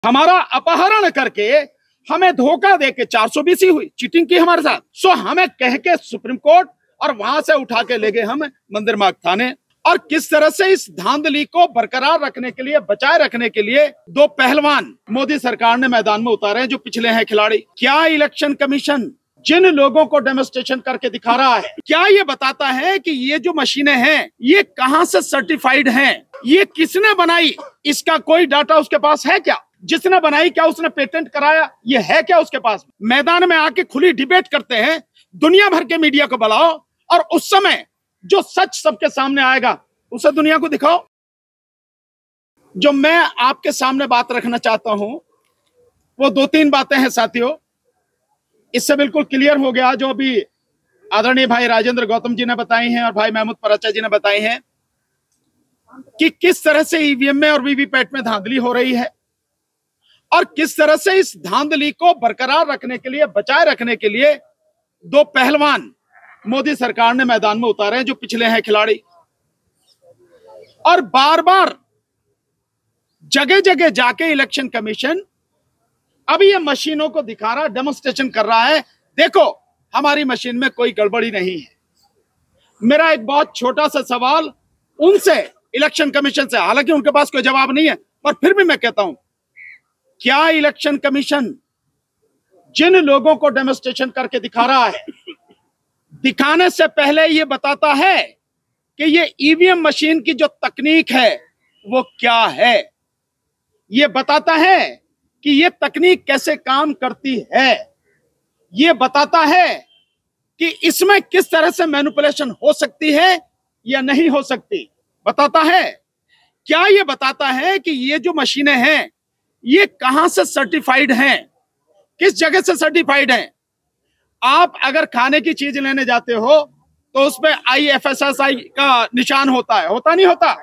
हमारा अपहरण करके हमें धोखा देके 420 हुई, चीटिंग की हमारे साथ। सो हमें कह के सुप्रीम कोर्ट और वहां से उठा के ले गए हम मंदिर मार्ग थाने। और किस तरह से इस धांधली को बरकरार रखने के लिए, बचाए रखने के लिए दो पहलवान मोदी सरकार ने मैदान में उतारे हैं जो पिछले हैं खिलाड़ी। क्या इलेक्शन कमीशन जिन लोगों को डेमोन्स्ट्रेशन करके दिखा रहा है, क्या ये बताता है कि ये जो मशीनें हैं ये कहां से सर्टिफाइड हैं, ये किसने बनाई, इसका कोई डाटा उसके पास है क्या? जिसने बनाई क्या उसने पेटेंट कराया, ये है क्या उसके पास? मैदान में आके खुली डिबेट करते हैं, दुनिया भर के मीडिया को बुलाओ और उस समय जो सच सबके सामने आएगा उसे दुनिया को दिखाओ। जो मैं आपके सामने बात रखना चाहता हूं वो दो तीन बातें हैं साथियों। इससे बिल्कुल क्लियर हो गया जो अभी आदरणीय भाई राजेंद्र गौतम जी ने बताई हैं और भाई महमूद पराचा जी ने बताई हैं कि किस तरह से ईवीएम में और वीवीपैट में धांधली हो रही है और किस तरह से इस धांधली को बरकरार रखने के लिए, बचाए रखने के लिए दो पहलवान मोदी सरकार ने मैदान में उतारे हैं जो पिछले हैं खिलाड़ी। और बार बार जगह जगह जाके इलेक्शन कमीशन अभी ये मशीनों को दिखा रहा, डेमोन्स्ट्रेशन कर रहा है, देखो हमारी मशीन में कोई गड़बड़ी नहीं है। मेरा एक बहुत छोटा सा सवाल उनसे, इलेक्शन कमीशन से, हालांकि उनके पास कोई जवाब नहीं है पर फिर भी मैं कहता हूं, क्या इलेक्शन कमीशन जिन लोगों को डेमोन्स्ट्रेशन करके दिखा रहा है, दिखाने से पहले ये बताता है कि ये ईवीएम मशीन की जो तकनीक है वो क्या है? ये बताता है कि ये तकनीक कैसे काम करती है, ये बताता है कि इसमें किस तरह से मैनिपुलेशन हो सकती है या नहीं हो सकती, बताता है। क्या ये बताता है कि ये जो मशीनें हैं ये कहां से सर्टिफाइड हैं, किस जगह से सर्टिफाइड हैं? आप अगर खाने की चीज लेने जाते हो तो उसमें IFSSI का निशान होता है, होता नहीं होता?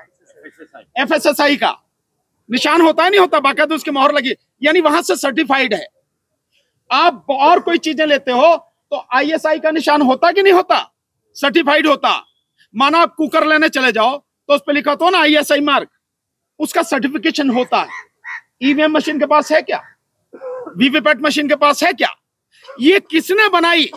FSSI का निशान होता है नहीं होता? बाकायदा उसकी मोहर लगी, यानी वहां से सर्टिफाइड है। आप और कोई चीजें लेते हो तो ISI का निशान होता कि नहीं होता? सर्टिफाइड होता। माना आप कुकर लेने चले जाओ तो उस पर लिखा तो ना ISI मार्क, उसका सर्टिफिकेशन होता है। ईवीएम मशीन के पास है क्या? वीवीपैट मशीन के पास है क्या? ये किसने बनाई,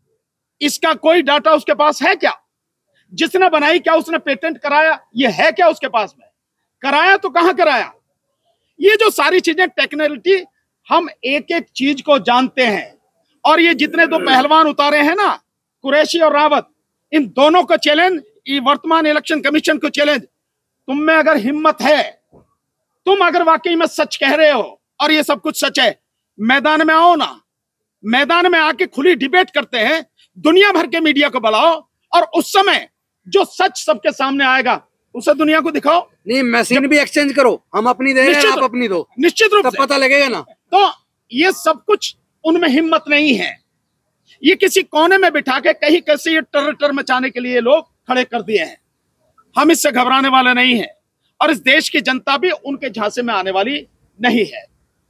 इसका कोई डाटा उसके पास है क्या? जिसने बनाई क्या उसने पेटेंट कराया, ये है क्या उसके पास में? कराया तो कहां कराया? ये जो सारी चीजें, टेक्निकलिटी, हम एक एक चीज को जानते हैं। और ये जितने दो पहलवान उतारे हैं ना, कुरैशी और रावत, इन दोनों को चैलेंज, वर्तमान इलेक्शन कमीशन को चैलेंज, तुम में अगर हिम्मत है, तुम अगर वाकई में सच कह रहे हो और ये सब कुछ सच है, मैदान में आओ ना। मैदान में आके खुली डिबेट करते हैं, दुनिया भर के मीडिया को बुलाओ और उस समय जो सच सबके सामने आएगा उसे दुनिया को दिखाओ। नहीं, मशीन भी एक्सचेंज करो, हम अपनी दे रहे हैं, आप अपनी दो, निश्चित रूप से पता लगेगा ना। तो ये सब कुछ उनमें हिम्मत नहीं है। ये किसी कोने में बिठा के कहीं कैसे ये टर मचाने के लिए लोग खड़े कर दिए हैं। हम इससे घबराने वाले नहीं हैं और इस देश की जनता भी उनके झांसे में आने वाली नहीं है।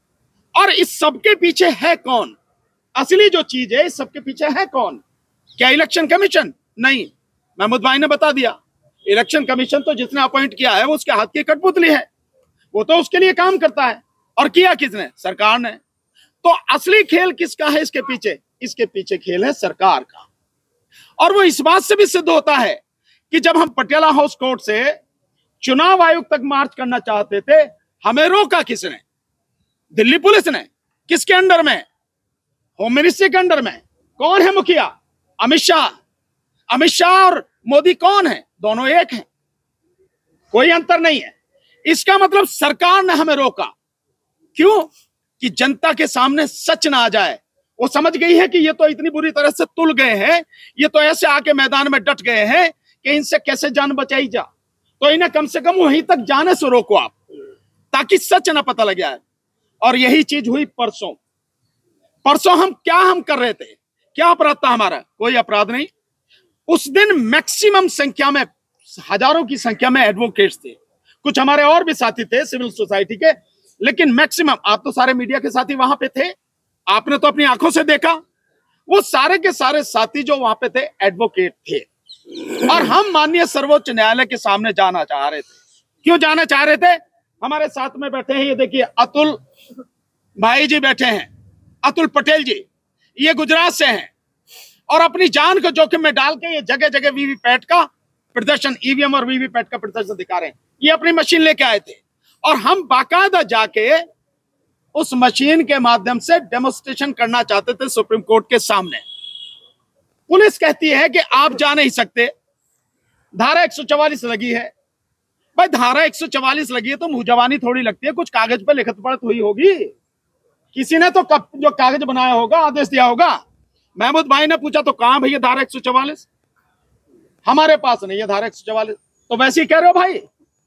और इस सबके पीछे है कौन? असली जो चीज है, इस सबके पीछे है कौन? क्या इलेक्शन कमीशन? नहीं, महमूद भाई ने बता दिया। इलेक्शन कमीशन तो जिसने अपॉइंट किया है वो उसके हाथ की कठपुतली है, वो तो उसके लिए काम करता है। और किया किसने? सरकार ने। तो असली खेल किसका है इसके पीछे? इसके पीछे खेल है सरकार का। और वो इस बात से भी सिद्ध होता है कि जब हम पटियाला हाउस कोर्ट से चुनाव आयोग तक मार्च करना चाहते थे, हमें रोका किसने? दिल्ली पुलिस ने। किसके अंडर में? होम मिनिस्ट्री के अंडर में। कौन है मुखिया? अमित शाह। अमित शाह और मोदी कौन है? दोनों एक हैं, कोई अंतर नहीं है। इसका मतलब सरकार ने हमें रोका। क्यों? कि जनता के सामने सच ना आ जाए। वो समझ गई है कि ये तो इतनी बुरी तरह से तुल गए हैं, ये तो ऐसे आके मैदान में डट गए हैं कि इनसे कैसे जान बचाई जा, तो इन्हें कम से कम वहीं तक जाने से रोको आप, ताकि सच ना पता लग जाए। और यही चीज हुई परसों। परसों हम कर रहे थे, क्या अपराध था हमारा? कोई अपराध नहीं। उस दिन मैक्सिमम संख्या में, हजारों की संख्या में एडवोकेट्स थे, कुछ हमारे और भी साथी थे सिविल सोसाइटी के, लेकिन मैक्सिमम, आप तो सारे मीडिया के साथी वहां पे थे, आपने तो अपनी आंखों से देखा, वो सारे के सारे साथी जो वहां पे थे एडवोकेट थे। और हम माननीय सर्वोच्च न्यायालय के सामने जाना चाह रहे थे। क्यों जाना चाह रहे थे? हमारे साथ में बैठे हैं, ये देखिए, अतुल भाई जी बैठे हैं, अतुल पटेल जी, ये गुजरात से हैं और अपनी जान को जोखिम में डाल के ये जगह जगह वीवीपैट का प्रदर्शन, ईवीएम और वीवीपैट का प्रदर्शन दिखा रहे हैं। ये अपनी मशीन लेके आए थे और हम बाकायदा जाके उस मशीन के माध्यम से डेमोन्स्ट्रेशन करना चाहते थे सुप्रीम कोर्ट के सामने। पुलिस कहती है कि आप जा नहीं सकते, धारा 144 लगी है। भाई धारा 144 लगी है तो मुंह जवानी थोड़ी लगती है, कुछ कागज पे लिखत पढ़त हुई होगी, किसी ने तो जो कागज बनाया होगा, आदेश दिया होगा। महमूद भाई ने पूछा तो कहां भैया धारा 144? हमारे पास नहीं है धारा 144। तो वैसे ही कह रहे हो भाई,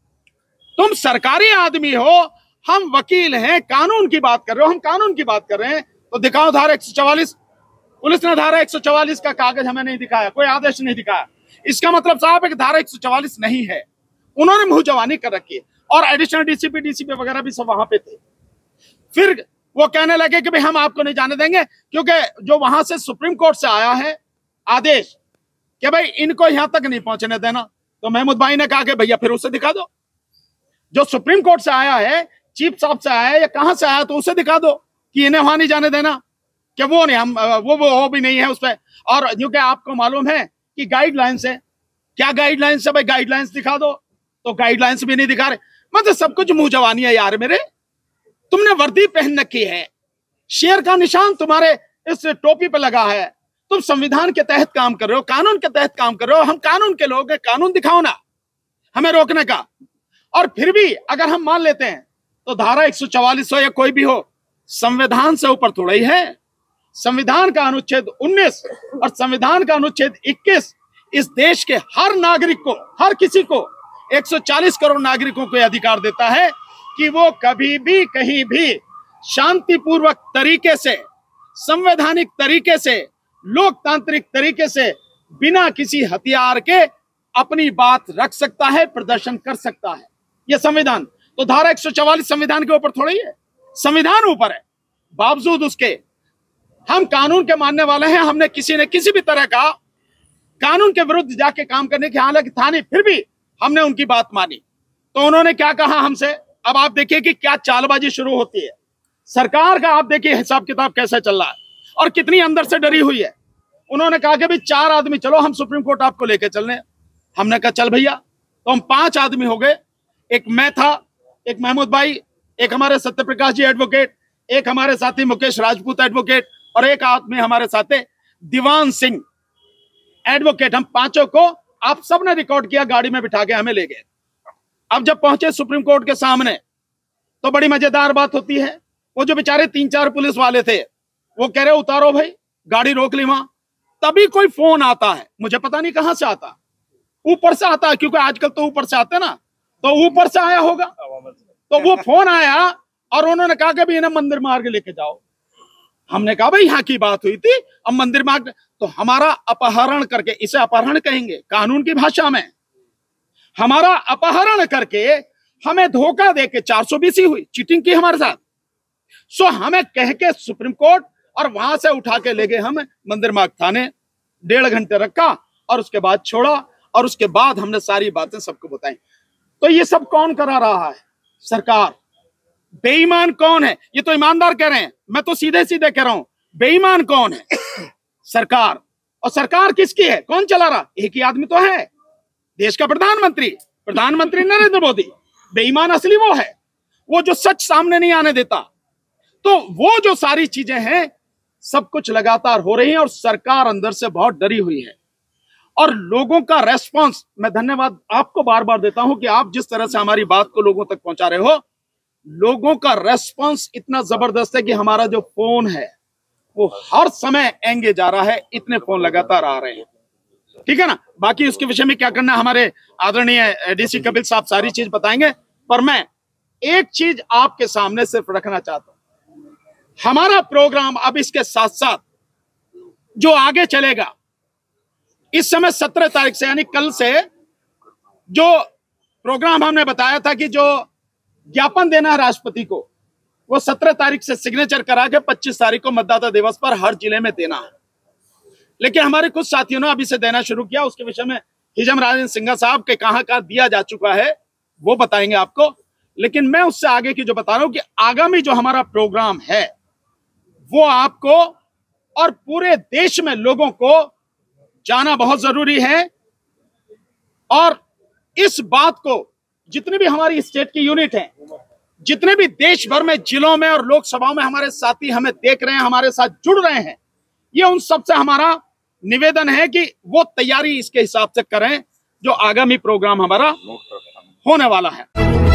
तुम सरकारी आदमी हो, हम वकील हैं, कानून की बात कर रहे हो, हम कानून की बात कर रहे हैं, तो दिखाओ धारा 144। पुलिस ने धारा 144 का कागज हमें नहीं दिखाया, कोई आदेश नहीं दिखाया। इसका मतलब साहब है कि धारा 144 नहीं है। उन्होंने मुंह जवानी कर रखी है और एडिशनल डीसीपी वगैरह भी सब वहां पे थे। फिर वो कहने लगे कि भाई हम आपको नहीं जाने देंगे, क्योंकि जो वहां से सुप्रीम कोर्ट से आया है आदेश कि भाई इनको यहां तक नहीं पहुंचने देना। तो महमूद भाई ने कहा कि भैया फिर उसे दिखा दो, जो सुप्रीम कोर्ट से आया है, चीफ साहब से आया है या कहां से आया, तो उसे दिखा दो कि इन्हें वहां नहीं जाने देना, कि वो नहीं, हम वो भी नहीं है उस पर। और क्योंकि आपको मालूम है कि गाइडलाइंस है, क्या गाइडलाइंस है भाई, गाइडलाइंस दिखा दो, तो गाइडलाइंस भी नहीं दिखा रहे। मतलब सब कुछ मुंह जवानी है यार मेरे। तुमने वर्दी पहन रखी है, शेर का निशान तुम्हारे इस टोपी पे लगा है, तुम संविधान के तहत काम कर रहे हो, कानून के तहत काम कर रहे हो, हम कानून के लोग हैं, कानून दिखाओ ना हमें रोकने का। और फिर भी अगर हम मान लेते हैं तो धारा 144 हो या कोई भी हो, संविधान से ऊपर थोड़ा ही है। संविधान का अनुच्छेद 19 और संविधान का अनुच्छेद 21 इस देश के हर नागरिक को, हर किसी को, 140 करोड़ नागरिकों को अधिकार देता है कि वो कभी भी कहीं भी शांतिपूर्वक तरीके से, संवैधानिक तरीके से, लोकतांत्रिक तरीके से, बिना किसी हथियार के अपनी बात रख सकता है, प्रदर्शन कर सकता है। यह संविधान, तो धारा 144 संविधान के ऊपर थोड़ी है, संविधान ऊपर है। बावजूद उसके हम कानून के मानने वाले हैं। हमने किसी ने किसी भी तरह का कानून के विरुद्ध जाके काम करने की हालत था नहीं, फिर भी हमने उनकी बात मानी। तो उन्होंने क्या कहा हमसे, अब आप देखिए कि क्या चालबाजी शुरू होती है। सरकार का आप देखिए हिसाब किताब कैसा चल रहा है और कितनी अंदर से डरी हुई है। उन्होंने कहा कि भाई 4 आदमी चलो, हम सुप्रीम कोर्ट आपको लेके चलने। हमने कहा चल भैया। तो हम 5 आदमी हो गए, एक मैं था, एक महमूद भाई, एक हमारे सत्यप्रकाश जी एडवोकेट, एक हमारे साथी मुकेश राजपूत एडवोकेट और एक आदमी हमारे साथ दीवान सिंह एडवोकेट। हम 5 को आप सबने रिकॉर्ड किया, गाड़ी में बिठा के हमें ले गए। अब जब पहुंचे सुप्रीम कोर्ट के सामने तो बड़ी मजेदार बात होती है। वो जो बेचारे 3-4 पुलिस वाले थे वो कह रहे उतारो भाई, गाड़ी रोक ली वहां। तभी कोई फोन आता है, मुझे पता नहीं कहां से आता, ऊपर से आता है, क्योंकि आजकल तो ऊपर से आते ना, तो ऊपर से आया होगा। तो वो फोन आया और उन्होंने कहा कि भाई इन्हें मंदिर मार्ग लेके जाओ। हमने कहा भाई यहाँ की बात हुई थी, अब मंदिर मार्ग, तो हमारा अपहरण करके, इसे अपहरण कहेंगे कानून की भाषा में, हमारा अपहरण करके हमें धोखा देके 420 हुई, चीटिंग की हमारे साथ। सो हमें कह के सुप्रीम कोर्ट और वहां से उठा के ले गए हम मंदिर मार्ग थाने, 1.5 घंटे रखा और उसके बाद छोड़ा। और उसके बाद हमने सारी बातें सबको बताई। तो ये सब कौन करा रहा है? सरकार। बेईमान कौन है? ये तो ईमानदार कह रहे हैं, मैं तो सीधे सीधे कह रहा हूं, बेईमान कौन है? सरकार। और सरकार किसकी है? कौन चला रहा? एक ही आदमी तो है, देश का प्रधानमंत्री नरेंद्र मोदी। बेईमान असली वो है, वो जो सच सामने नहीं आने देता। तो वो जो सारी चीजें हैं, सब कुछ लगातार हो रही है और सरकार अंदर से बहुत डरी हुई है। और लोगों का रेस्पॉन्स, मैं धन्यवाद आपको बार बार देता हूं कि आप जिस तरह से हमारी बात को लोगों तक पहुंचा रहे हो। लोगों का रेस्पॉन्स इतना जबरदस्त है कि हमारा जो फोन है वो हर समय एंगे जा रहा है, इतने फोन लगातार आ रहे हैं। ठीक है ना? बाकी उसके विषय में क्या करना, हमारे आदरणीय डीसी कपिल साहब सारी चीज बताएंगे। पर मैं एक चीज आपके सामने सिर्फ रखना चाहता हूं, हमारा प्रोग्राम अब इसके साथ साथ जो आगे चलेगा, इस समय 17 तारीख से यानी कल से जो प्रोग्राम हमने बताया था कि जो ज्ञापन देना है राष्ट्रपति को, वो 17 तारीख से सिग्नेचर करा के 25 तारीख को मतदाता दिवस पर हर जिले में देना है। लेकिन हमारे कुछ साथियों ने अभी से देना शुरू किया, उसके विषय में हिजम राजेंद्र सिंघा साहब के कहां दिया जा चुका है वो बताएंगे आपको। लेकिन मैं उससे आगे की जो बता रहा हूं कि आगामी जो हमारा प्रोग्राम है वो आपको और पूरे देश में लोगों को जाना बहुत जरूरी है। और इस बात को जितने भी हमारी स्टेट की यूनिट हैं, जितने भी देश भर में जिलों में और लोकसभाओं में हमारे साथी हमें देख रहे हैं, हमारे साथ जुड़ रहे हैं, ये उन सबसे हमारा निवेदन है कि वो तैयारी इसके हिसाब से करें जो आगामी प्रोग्राम हमारा होने वाला है।